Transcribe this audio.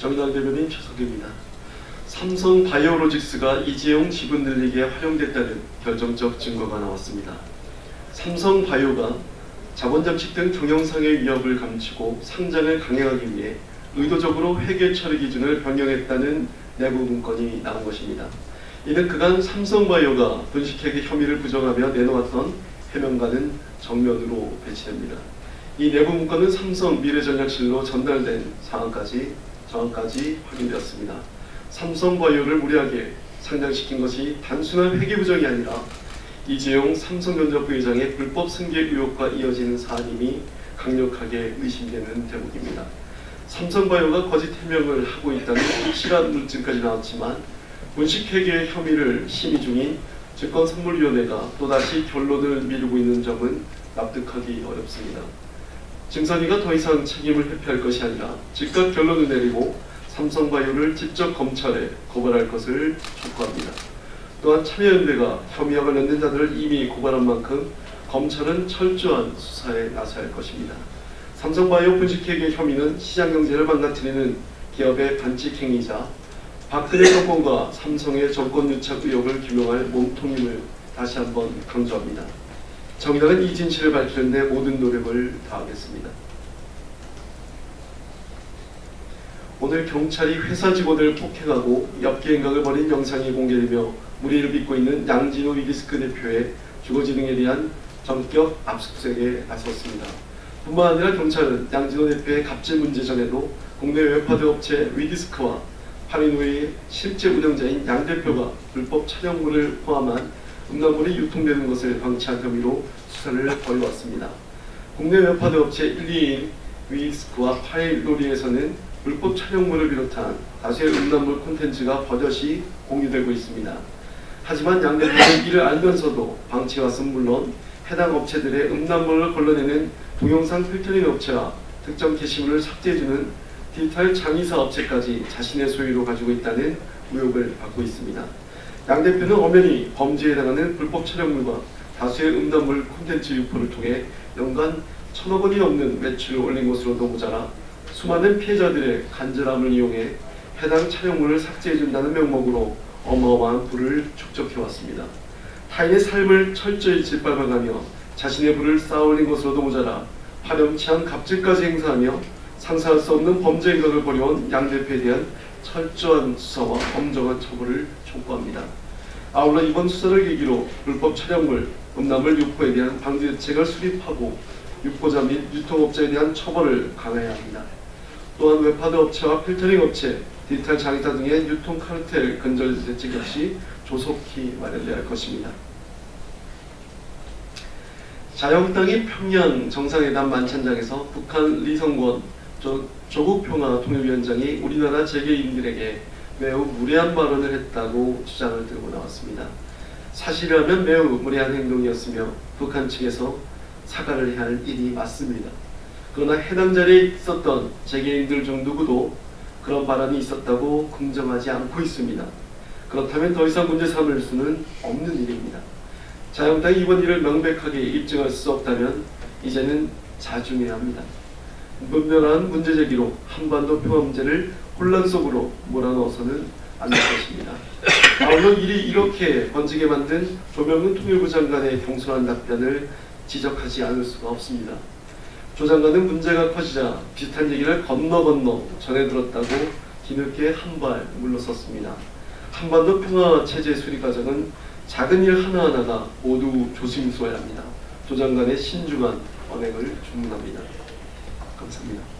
정의당 대변인 최석입니다. 삼성바이오로직스가 이재용 지분 늘리기에 활용됐다는 결정적 증거가 나왔습니다. 삼성바이오가 자본잠식 등 경영상의 위협을 감추고 상장을 강행하기 위해 의도적으로 회계 처리 기준을 변경했다는 내부 문건이 나온 것입니다. 이는 그간 삼성바이오가 분식회계 혐의를 부정하며 내놓았던 해명과는 정면으로 배치됩니다. 이 내부 문건은 삼성 미래전략실로 전달된 상황까지 확인되었습니다. 삼성바이오를 무리하게 상장시킨 것이 단순한 회계 부정이 아니라 이재용 삼성전자 부회장의 불법 승계 의혹과 이어지는 사안임이 강력하게 의심되는 대목입니다. 삼성바이오가 거짓 해명을 하고 있다는 확실한 물증까지 나왔지만 분식회계 혐의를 심의 중인 증권선물위원회가 또다시 결론을 미루고 있는 점은 납득하기 어렵습니다. 증선위가 더 이상 책임을 회피할 것이 아니라 즉각 결론을 내리고 삼성바이오를 직접 검찰에 고발할 것을 촉구합니다. 또한 참여연대가 혐의와 관련된 자들을 이미 고발한 만큼 검찰은 철저한 수사에 나서야 할 것입니다. 삼성바이오 분식회계 혐의는 시장경제를 망가뜨리는 기업의 반칙행위이자 박근혜 정권과 삼성의 정권유착 의혹을 규명할 몸통임을 다시 한번 강조합니다. 정의당은 이 진실을 밝히는 데 모든 노력을 다하겠습니다. 오늘 경찰이 회사 직원을 폭행하고 엽기 행각을 벌인 영상이 공개되며 무리를 빚고 있는 양진호 위디스크 대표의 주거지등에 대한 전격 압수수색에 나섰습니다. 뿐만 아니라 경찰은 양진호 대표의 갑질 문제 전에도 국내 웹하드 업체 위디스크와 파리노의 실제 운영자인 양 대표가 불법 촬영물을 포함한 음란물이 유통되는 것을 방치한 혐의로 수사를 벌여왔습니다. 국내 웹하드 업체 1, 2인 위디스크와 파리노리에서는 불법 촬영물을 비롯한 다수의 음란물 콘텐츠가 버젓이 공유되고 있습니다. 하지만 양 대표는 이를 알면서도 방치해왔은 물론 해당 업체들의 음란물을 걸러내는 동영상 필터링 업체와 특정 게시물을 삭제해주는 디지털 장의사 업체까지 자신의 소유로 가지고 있다는 의혹을 받고 있습니다. 양 대표는 엄연히 범죄에 해당하는 불법 촬영물과 다수의 음란물 콘텐츠 유포를 통해 연간 1,000억 원이 넘는 매출을 올린 것으로도 모자라 수많은 피해자들의 간절함을 이용해 해당 촬영물을 삭제해준다는 명목으로 어마어마한 부를 축적해왔습니다. 타인의 삶을 철저히 짓밟아가며 자신의 부를 쌓아올린 것으로도 모자라 파렴치한 갑질까지 행사하며 상상할 수 없는 범죄 행각을 벌여온 양 대표에 대한 철저한 수사와 엄정한 처벌을 촉구합니다. 아울러 이번 수사를 계기로 불법 촬영물, 음란물 유포에 대한 방지 대책을 수립하고 유포자 및 유통업자에 대한 처벌을 강화해야 합니다. 또한 웹하드 업체와 필터링 업체, 디지털 장의사 등의 유통 카르텔 근절 대책 역시 조속히 마련돼야 할 것입니다. 자유한국당이 평양 정상회담 만찬장에서 북한 리성권 조국평화통일위원장이 우리나라 재계인들에게 매우 무례한 발언을 했다고 주장을 들고 나왔습니다. 사실이라면 매우 무례한 행동이었으며 북한 측에서 사과를 해야 할 일이 맞습니다. 그러나 해당 자리에 있었던 재계인들 중 누구도 그런 발언이 있었다고 긍정하지 않고 있습니다. 그렇다면 더 이상 문제 삼을 수는 없는 일입니다. 자유한국당이 이번 일을 명백하게 입증할 수 없다면 이제는 자중해야 합니다. 문명한 문제제기로 한반도 평화 문제를 혼란 속으로 몰아넣어서는 안 될 것입니다. 아울러 일이 이렇게 번지게 만든 조명훈 통일부 장관의 경솔한 답변을 지적하지 않을 수가 없습니다. 조 장관은 문제가 커지자 비슷한 얘기를 건너 전해 들었다고 뒤늦게 한 발 물러섰습니다. 한반도 평화 체제 수립 과정은 작은 일 하나하나가 모두 조심스러워야 합니다. 조 장관의 신중한 언행을 주문합니다. 감사합니다.